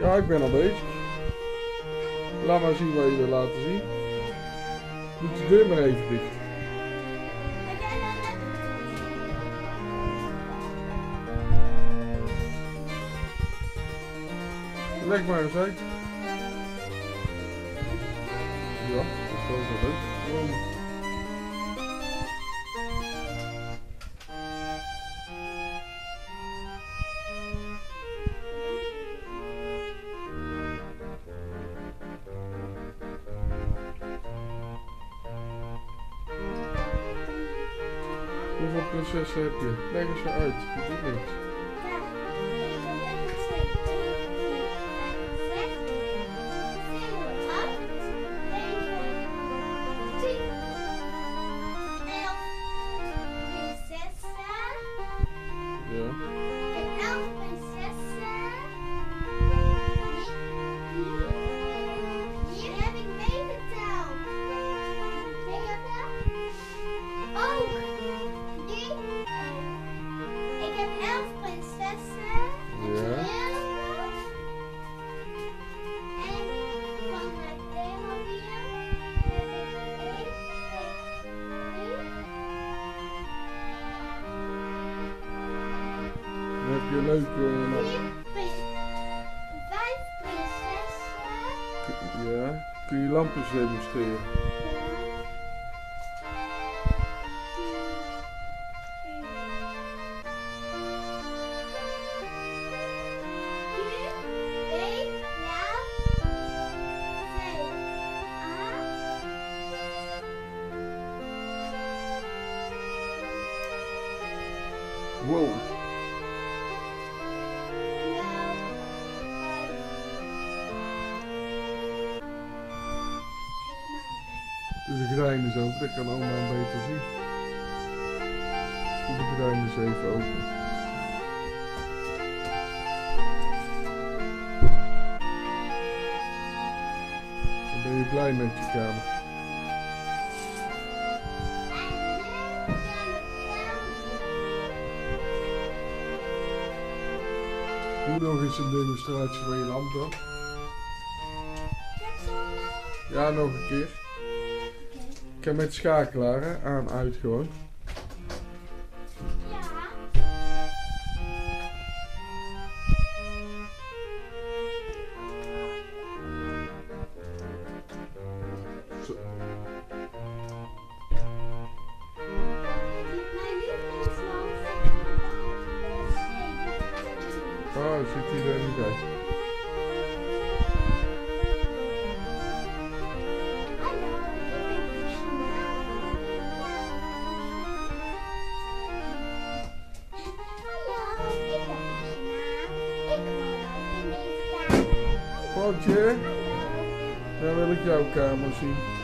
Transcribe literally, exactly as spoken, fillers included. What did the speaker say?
Ja, ik ben al bezig. Laat maar zien wat je wil laten zien. Doe de deur maar even dicht. Leg maar eens uit. Ja, dat is wel zo leuk. Gewoon. Hoeveel prinsessen heb je? Leg eens zo uit. Dat doet niks. Dan heb je leuke uh, vijf prinsessen. Ja, kun je lampjes demonstreren? Wow. Doe de gordijn eens open, dat kan oma hem beter zien. Doe de gordijn eens even open. Dan ben je blij met je kamer. Doe nog eens een demonstratie van je lamp dan. Ja, nog een keer. Ik heb met schakelaar hè? Aan, uit gewoon. Zo. Oh, zit hij er niet uit? Potje, dan wil ik jouw kamer zien.